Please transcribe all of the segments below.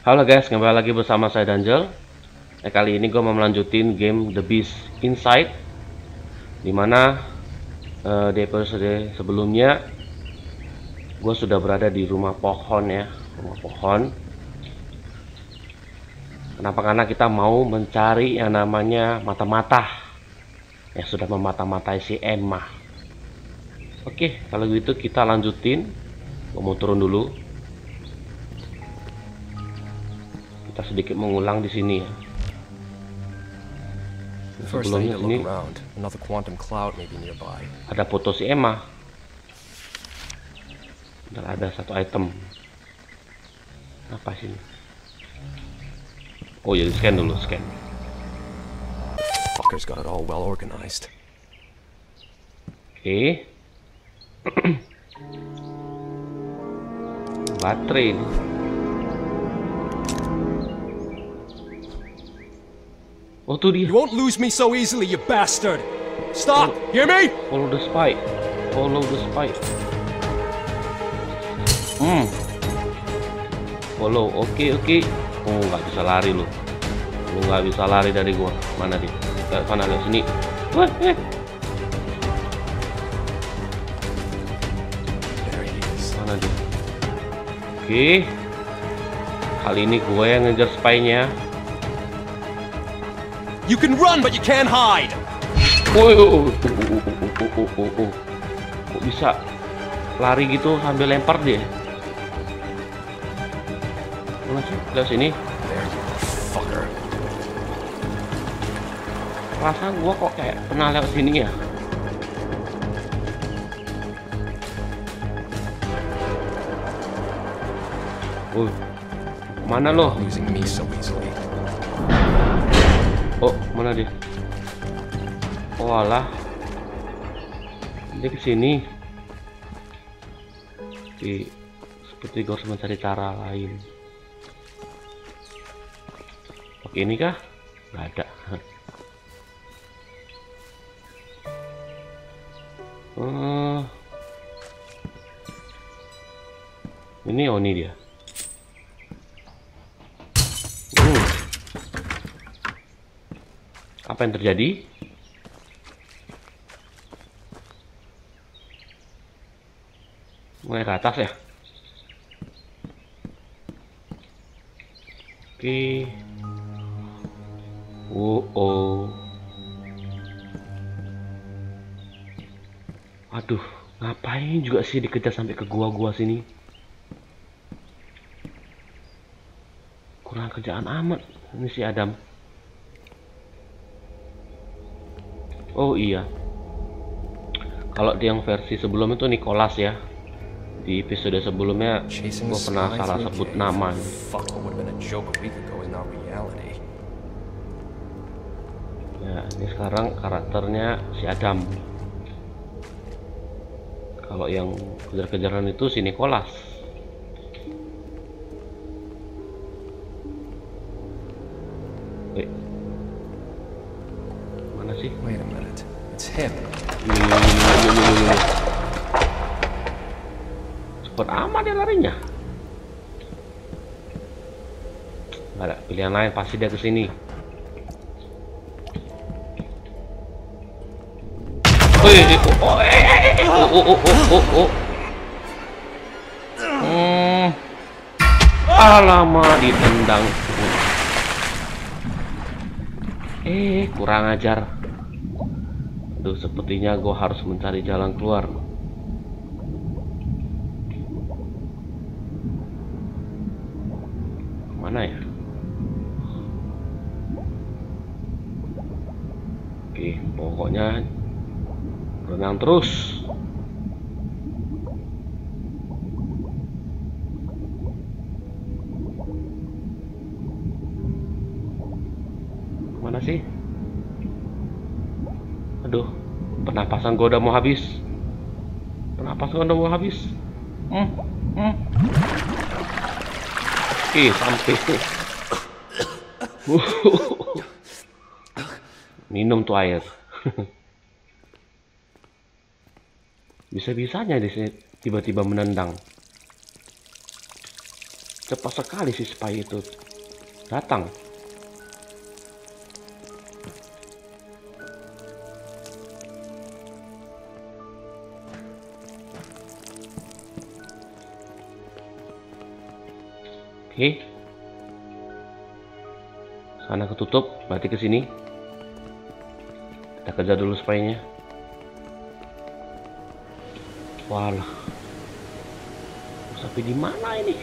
Halo guys, kembali lagi bersama saya Danjel. Kali ini gue mau melanjutin game The Beast Inside, dimana di episode sebelumnya gue sudah berada di rumah pohon ya, rumah pohon. Kenapa? Karena kita mau mencari yang namanya mata-mata yang sudah memata-matai si Emma. Oke, kalau gitu kita lanjutin. Gue mau turun dulu. Kita sedikit mengulang di sini ya. Sebelumnya sini ada foto si Emma. Dan ada satu item. Apa sih? Oh ya, scan dulu, scan. Fuckers got it all well organized. Oke. Baterai ini. Oh tuh dia. You won't lose me so easily, you bastard. Stop. Hear me? Follow the spy. Follow the spy. Follow. Oke. Oh, nggak bisa lari lu. Lu nggak bisa lari dari gua. Mana dia? Ke sana, ke sini. Wah, There he is. Mana dia? Oke. Kali ini gue yang ngejar spy-nya. You can run, but you can't hide. Kok bisa lari gitu sambil lempar dia? Mana sih? Lihat sini. There you are, fucker. Perasaan gua kok kayak pernah lewat sini ya. Mana lo? Not losing me so easily. Oh, mana dia? Oh alah, dia kesini. Seperti gue harus mencari cara lain. Oke, ini kah? Nggak ada. Ini Oni dia. Apa yang terjadi? Mulai ke atas ya. Oke. Aduh, ngapain juga sih dikejar sampai ke gua sini? Kurang kerjaan amat ini si Adam. Oh iya, kalau di yang versi sebelum itu Nicholas ya. Di episode sebelumnya gue pernah salah sebut nama. Ya, ini sekarang karakternya si Adam. Kalau yang kejar-kejaran itu si Nicholas. Mana sih? Wait a minute. It's him. Cepet amat dia larinya. Gak ada pilihan lain, pasti dia kesini. Alamak, ditendang. Kurang ajar. Aduh, sepertinya gue harus mencari jalan keluar. Mana ya? Oke, pokoknya renang terus. Mana sih? Aduh, pernapasan gue udah mau habis. Sampai minum tuh air. Bisa-bisanya di sini tiba-tiba menendang. Cepat sekali si spy itu datang. Oke. Sana ketutup, berarti ke sini. Kita kejar dulu spy-nya. Walah. Sampai di mana ini?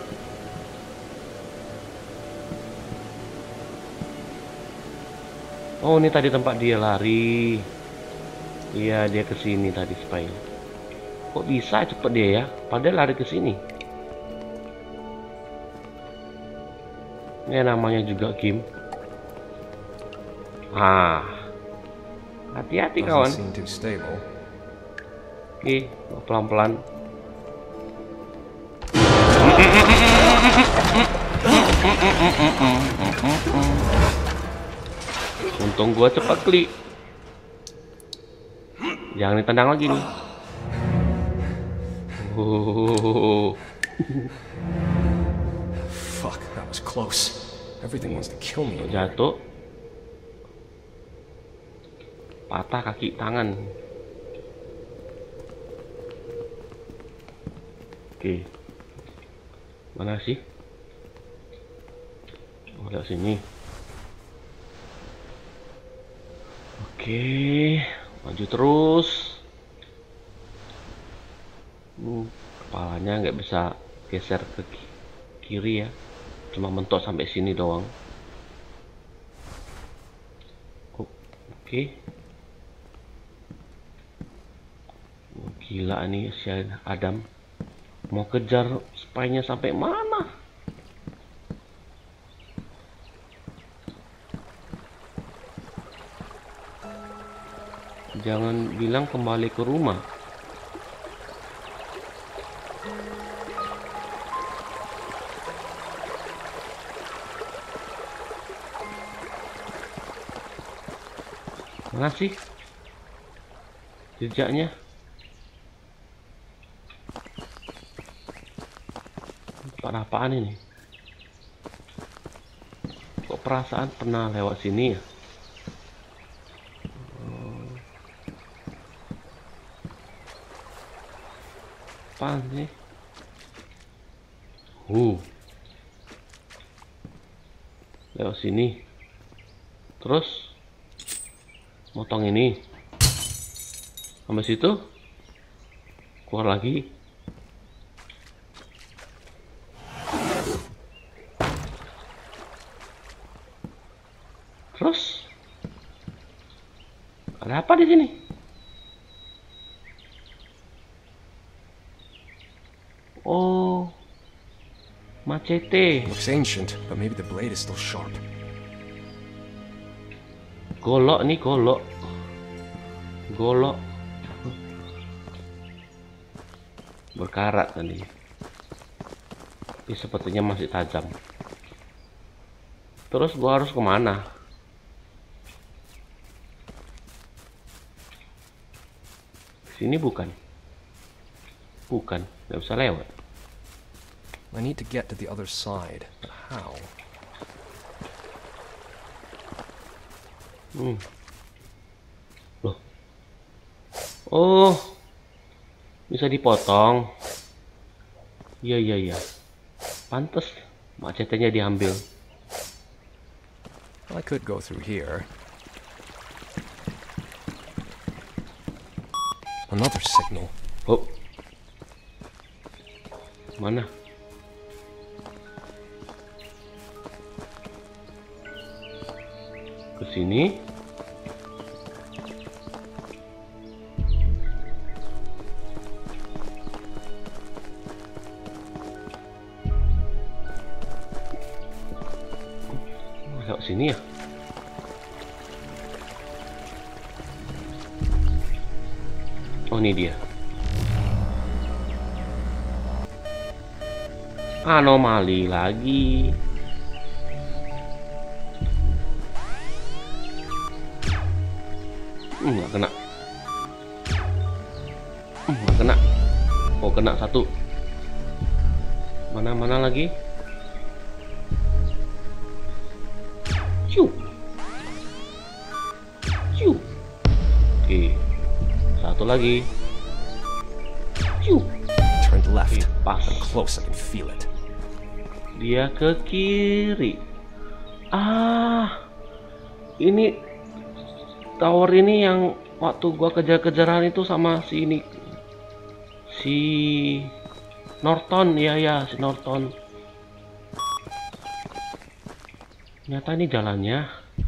Oh, ini tadi tempat dia lari. Iya, dia ke sini tadi spy. Kok bisa cepet dia ya? Padahal lari ke sini. Ini namanya juga game. Hati-hati kawan. Oke, pelan-pelan. Untung gua cepat klik. Jangan ditendang lagi nih. Fuck, that was close. Everything wants to kill me. Jatuh. Patah kaki tangan. Oke. Mana sih? Oh, lihat sini. Oke, maju terus. Kepalanya nggak bisa geser ke kiri ya, cuma mentok sampai sini doang. Oke. Gila nih si Adam. Mau kejar spy-nya sampai mana? Jangan bilang kembali ke rumah. Mana sih jejaknya? Tempat apaan ini? Kok perasaan pernah lewat sini ya? Apaan sih? Lewat sini. Terus motong ini sampai situ, keluar lagi. Terus ada apa di sini? Oh, machete. Looks ancient, but maybe the blade is still sharp. Golok nih, golok. Berkarat tadi. Tapi sepertinya masih tajam. Terus gua harus kemana? Sini bukan? Bukan, nggak bisa lewat. I need to get to the other side, but how? Loh. Oh, bisa dipotong. Iya. Pantes macetnya diambil. I could go through here. Another signal. Oh. Mana? Ke sini. Lewat sini ya. Oh, ini dia. Anomali lagi. Nggak kena. Nggak kena. Oh, kena satu. Mana lagi? Ciu. Ciu. Oke. Satu lagi. Ciu. Turned left. Oke, pas. I'm close, I can feel it. Dia ke kiri. Ah. Ini tower ini yang waktu gua kejar-kejaran itu sama si ini. Si Norton, ya si Norton. Ternyata ini jalannya.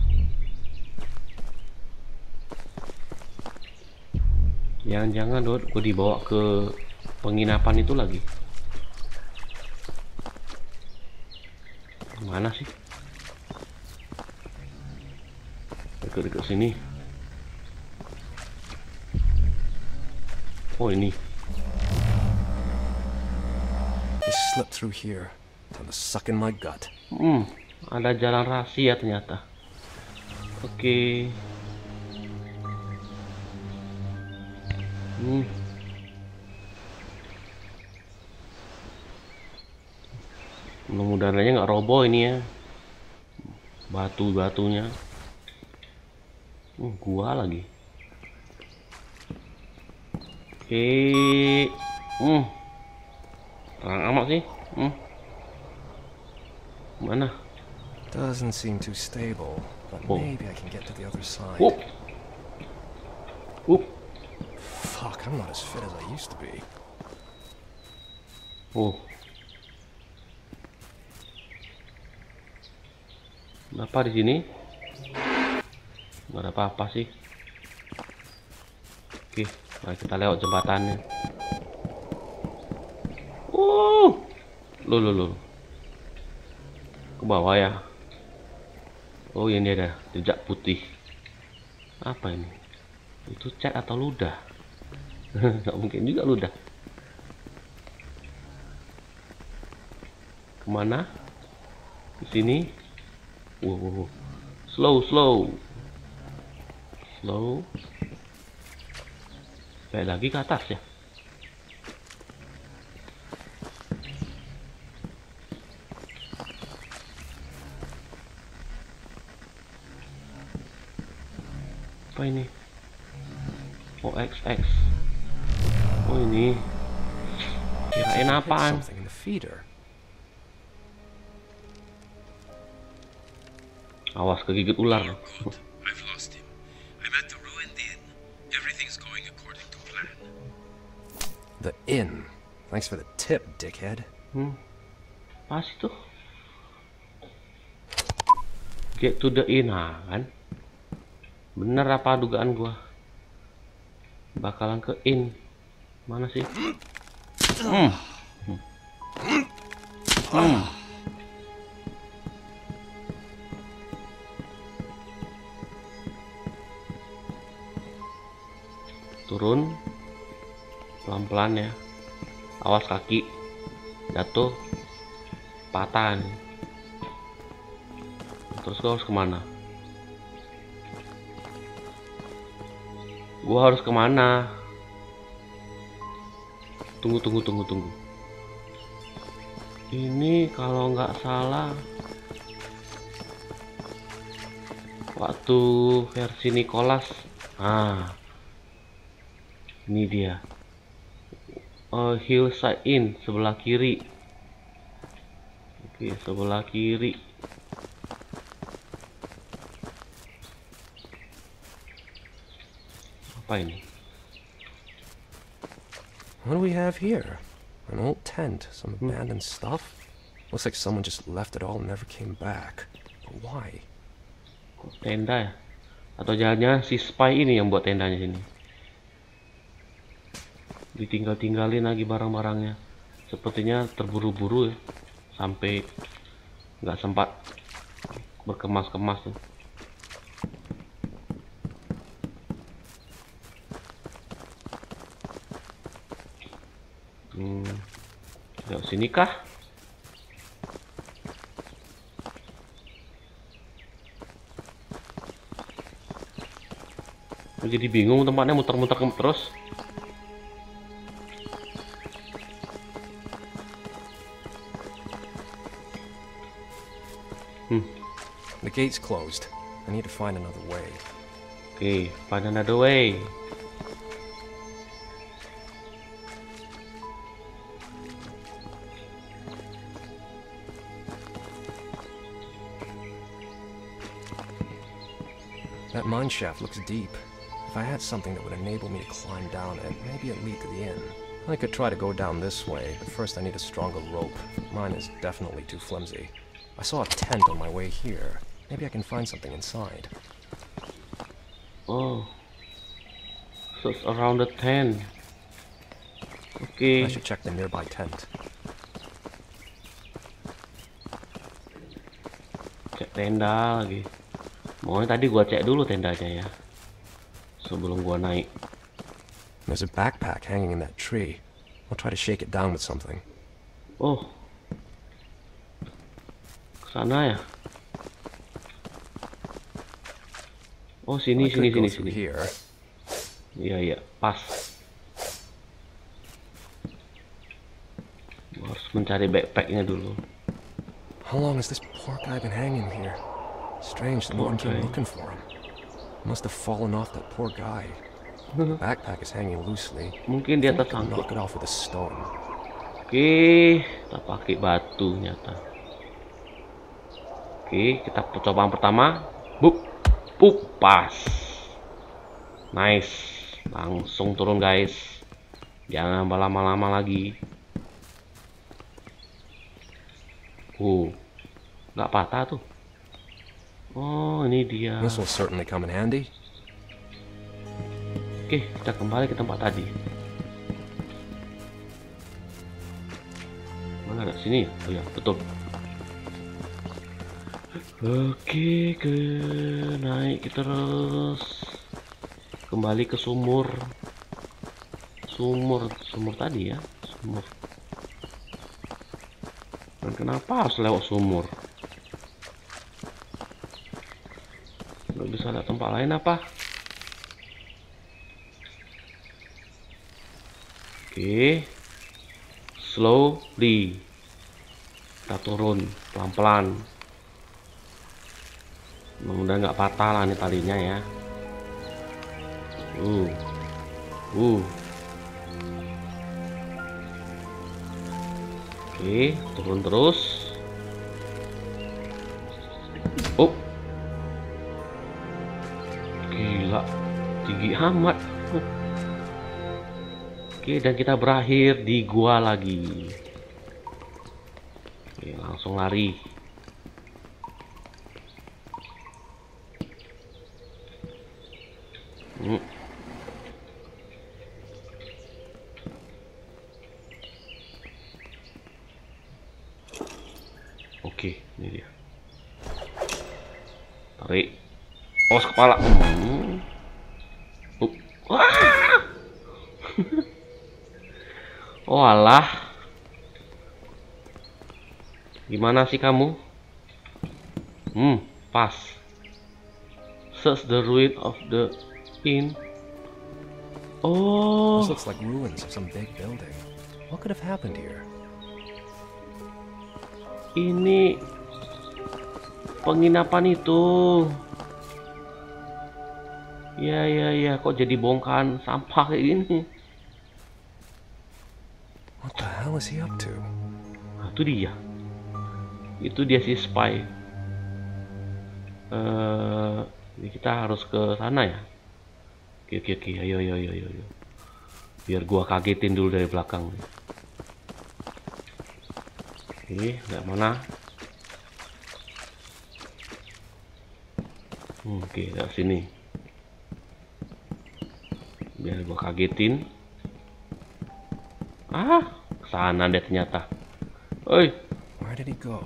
Jangan-jangan gue dibawa ke penginapan itu lagi. Mana sih? Dekat-dekat sini. Oh ini. He slipped through here. Time to suck in my gut. Ada jalan rahasia ternyata. Oke. Mudah-mudahan aja nggak roboh ini ya. Batu-batunya. Gua lagi. Oke. Terang amat sih. Mana? Doesn't seem too stable, but Oh. maybe I can get to the other side. Whoop. Whoop. Fuck, I'm not as fit as I used to be. Oh. Kenapa di sini? Nggak ada apa-apa sih. Oke, mari kita lewat jembatannya. Loh. Ke bawah ya. Oh, ini ada jejak putih. Apa ini? Itu cat atau ludah? Nggak mungkin juga ludah. Kemana? Ke sini. Wow. Slow. Balik lagi ke atas ya. Apa ini? OXX. Oh ini. Kirain apaan? Something in the feeder. Awas kegigit ular. Good. I've lost him. I'm at the ruined inn. Everything's going according to plan. The inn. Thanks for the tip, dickhead. Pas itu. Get to the inn, kan? Bener apa dugaan gua? Bakalan ke inn. Mana sih? Turun pelan-pelan ya. Awas kaki jatuh patah nih. Terus gua harus kemana? Tunggu. Ini kalau nggak salah waktu versi Nicholas. Ini dia. Hillside Inn sebelah kiri. Oke, sebelah kiri. Apa ini? What do we have here? An old tent, some abandoned stuff. Looks like someone just left it all and never came back. But why? Kok tenda ya? Atau jangan-jangan si spy ini yang buat tendanya sini. Ditinggal-tinggalin lagi barang-barangnya. Sepertinya terburu-buru ya. Sampai nggak sempat berkemas-kemas tuh. Yuk sini kah? Jadi bingung tempatnya, muter-muter terus. The gate's closed. I need to find another way. Oke, find another way. That mine shaft looks deep. If I had something that would enable me to climb down it, maybe it lead to the inn. I could try to go down this way, but first I need a stronger rope. Mine is definitely too flimsy. I saw a tent on my way here. Maybe I can find something inside. Oh, so it's around the tent. Oke. I should check the nearby tent. Cek tenda lagi. Maunya tadi gua cek dulu tendanya ya, sebelum gua naik. There's a backpack hanging in that tree. I'll try to shake it down with something. Oh, kesana ya? Oh, sini. I could go through here. Iya, pas. Gua harus mencari backpacknya dulu. How long has this poor guy been hanging here? Strange that no one came looking for him. Must have fallen off that poor guy. Backpack is hanging loosely. Mungkin dia Knock tersangkut. it off with a stone. Oke, kita pakai batu nyata. Oke, kita percobaan pertama. Pas. Nice. Langsung turun guys. Jangan lama-lama lagi. Nggak patah tuh. Oh, ini dia. This will certainly come in handy. Oke, kita kembali ke tempat tadi. Mana ada sini? Oh ya, betul. Oke, naik terus. Kembali ke sumur. Sumur tadi ya, sumur. Dan kenapa harus lewat sumur? Nggak bisa ada tempat lain apa? Oke, slowly kita turun pelan-pelan. Mudah-mudahan nggak patah lah nih talinya ya. Oke, turun terus. Oh, gila, tinggi amat. Oke, dan kita berakhir di gua lagi. Oke, langsung lari. Oke, ini dia. Tarik. Oh, kepala. Wah. Oh alah, gimana sih kamu? Pas. Search the ruin of the inn. Oh, This looks like ruins of some big building. What could have happened here? ini penginapan itu. Ya, kok jadi bongkahan sampah kayak gini? What the hell is he up to? Nah, itu dia si spy. Ini kita harus ke sana ya. Oke, ayo. Biar gua kagetin dulu dari belakang. Oke, nggak mana? Oke, dari sini. Biar gua kagetin. Sana deh ternyata. Oi, Where did he go?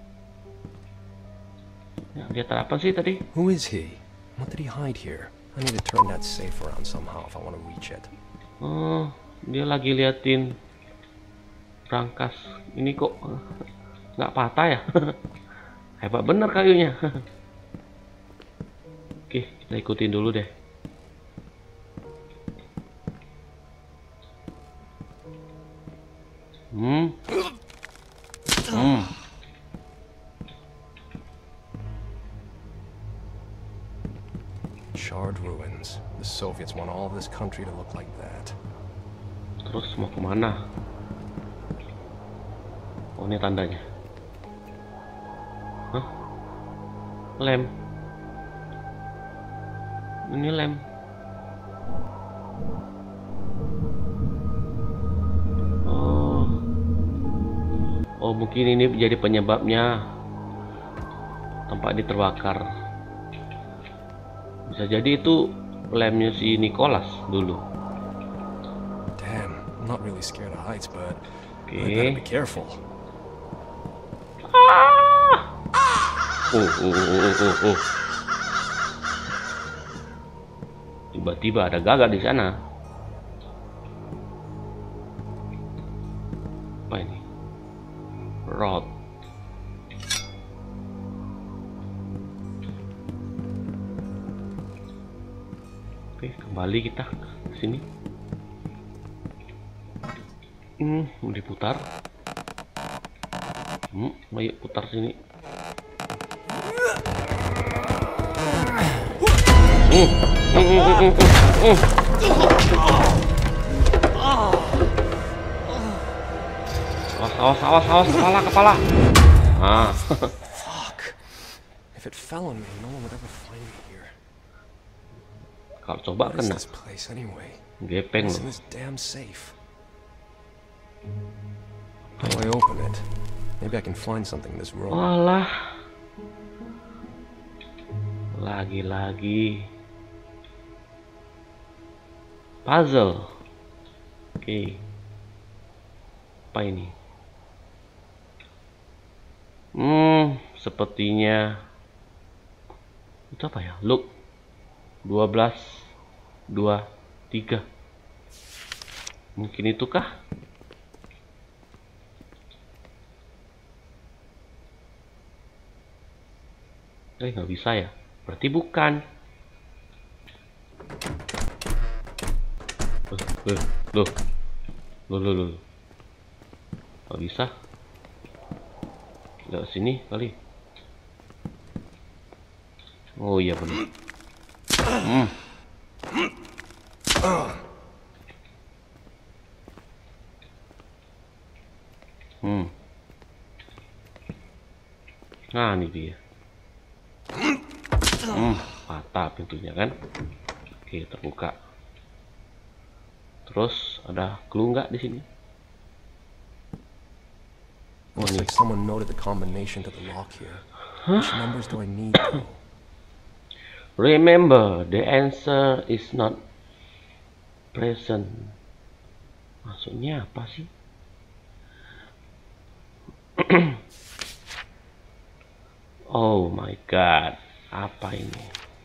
yang dia apa sih tadi? Who is he? What did he hide here? I need to turn that safe around somehow if I want to reach it. Oh, dia lagi liatin rangkas. Ini kok nggak patah ya? Hebat bener kayunya. Oke, kita ikutin dulu deh. War-scarred ruins. The Soviets want all of this country to look like that. Terus mau kemana? Oh, ini tandanya. Hah? Lem. Ini lem. Oh, mungkin ini jadi penyebabnya tempat ini terbakar. Bisa jadi itu lemnya si Nicholas dulu. Damn, I'm not really scared of heights, but I Oke. better be careful. Tiba-tiba ada gagak di sana. Apa ini? Rod. Oke, kembali kita ke sini. Mau diputar. Ayo putar sini. Awas, kepala. Ah. Fuck. If it fell on me, no one would ever find me here. Kalau coba What is kena, this place anyway? gepeng What's in loh. this damn safe? How do I open it? Maybe I can find something in this room. Walah. Lagi-lagi puzzle. Oke. Apa ini? Sepertinya itu apa ya? Look. 12 2 3. Mungkin itu kah? Nggak bisa ya? Berarti bukan. Loh. Nggak bisa. Nggak sini kali. Oh iya benar. Nah, ini dia. Patah pintunya kan. Oke, terbuka. Terus ada clue nggak di sini? Looks like someone noted the combination to the lock here. Which numbers do I need though? Remember, the answer is not present. Maksudnya apa sih? Oh my god, apa ini?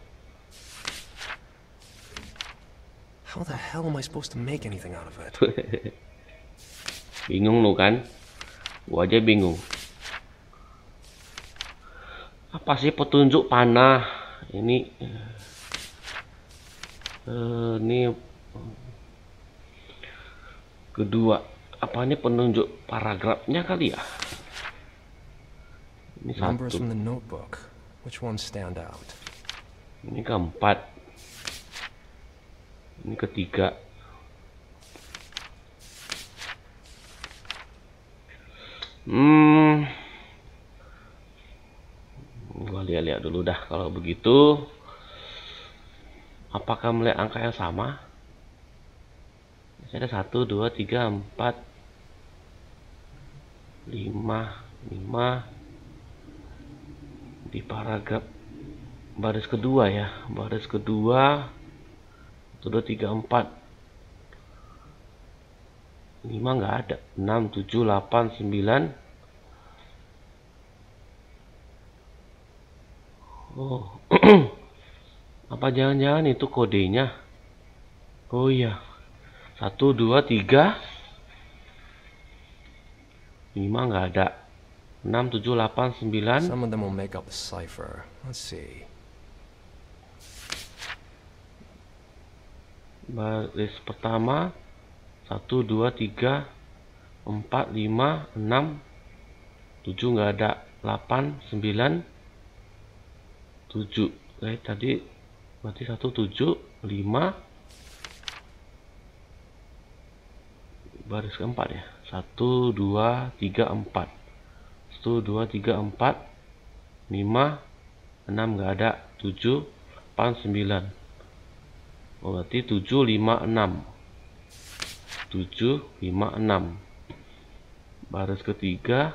How the hell am I supposed to make anything out of it? Bingung lu kan? Gua aja bingung. Apa sih petunjuk panah? Ini kedua. Apa ini penunjuk paragrafnya kali ya? Ini Numbers satu. from the notebook. Which ones stand out? Ini keempat. Ini ketiga. Gua lihat-lihat dulu dah kalau begitu. Apakah melihat angka yang sama? Masih ada 1, 2, 3, 4, 5 di paragraf baris kedua ya. Baris kedua 1, 2, 3, 4 5 nggak ada. 6, 7, 8, 9. Oh. Apa jangan-jangan itu kodenya? Oh iya. 1, 2, 3 5 nggak ada. 6, 7, 8, 9. Some of them will make up a cipher. Let's see. Baris pertama 1, 2, 3, 4, 5, 6, 7 nggak ada. 8, 9, 7. Tadi Berarti 175 baris keempat ya. 1 2 3 4. 1 2 3 4 5 6 nggak ada. 7 8 9. Oh, berarti 756. 756. Baris ketiga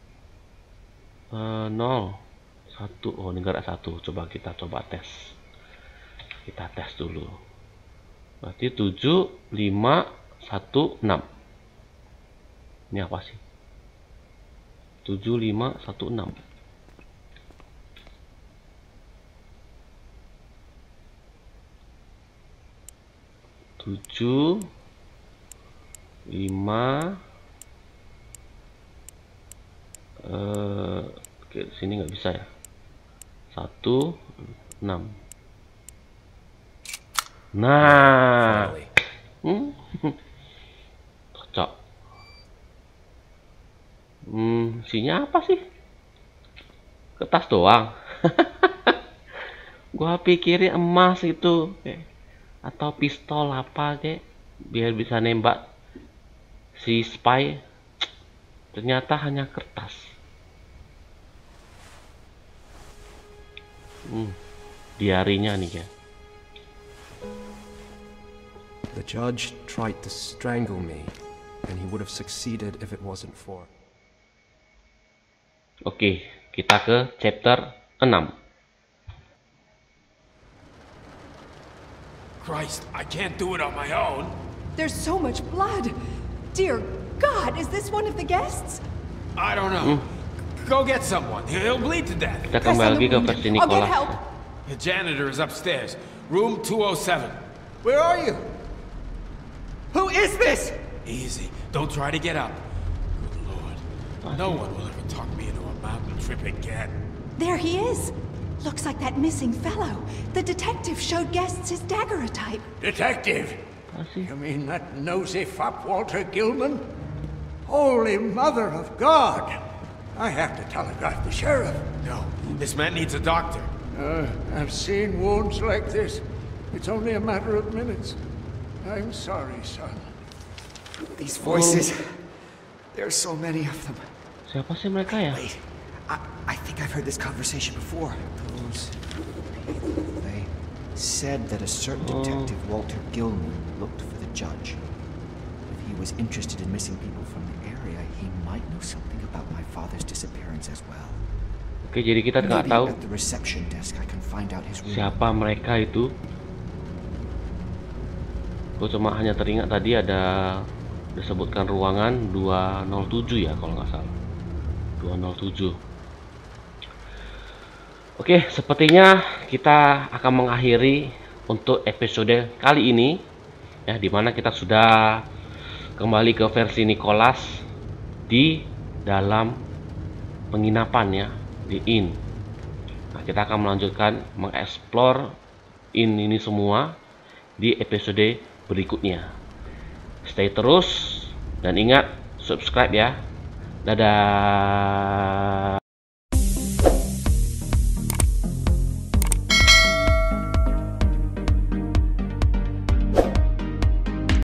0 1. Oh, ini nggak ada 1. Kita coba tes. Kita tes dulu. Berarti 7516. Ini apa sih? 7516. 7 5 oke, sini nggak bisa ya. 1 6. Nah, cocok. Isinya apa sih? Kertas doang. Gua pikirin emas itu, atau pistol apa kek, biar bisa nembak si spy. Ternyata hanya kertas. Diarinya nih ya. The judge tried to strangle me, and he would have succeeded if it wasn't for... Oke, kita ke chapter 6. Christ, I can't do it on my own. There's so much blood. Dear God, is this one of the guests? I don't know. Go get someone. He'll bleed to death. Kita kembali lagi ke versi I'll get Nicholas. help. The janitor is upstairs. Room 207. Where are you? Who is this? Easy. Don't try to get up. Good Lord. No one will ever talk me into a mountain trip again. There he is. Looks like that missing fellow. The detective showed guests his daguerreotype. Detective? Apa sih? You mean that nosy fop Walter Gilman? Holy Mother of God! I have to telegraph the sheriff. No, this man needs a doctor. I've seen wounds like this. It's only a matter of minutes. I'm sorry, son. These voices. There's so many of them. Siapa sih mereka ya? Wait, I think I've heard this conversation before. They said that a certain detective, Walter Gilman, looked for the judge. If he was interested in missing people from the area, he might know something about my father's disappearance as well. Oke, jadi kita nggak Maybe tahu at the reception desk I can find out his room. siapa mereka itu. Gue cuma hanya teringat tadi ada disebutkan ruangan 207 ya kalau nggak salah. 207. Oke, sepertinya kita akan mengakhiri untuk episode kali ini ya, dimana kita sudah kembali ke versi Nicholas di dalam penginapan ya, di inn. Nah, kita akan melanjutkan mengeksplor inn ini semua di episode berikutnya. Stay terus dan ingat subscribe ya. Dadah.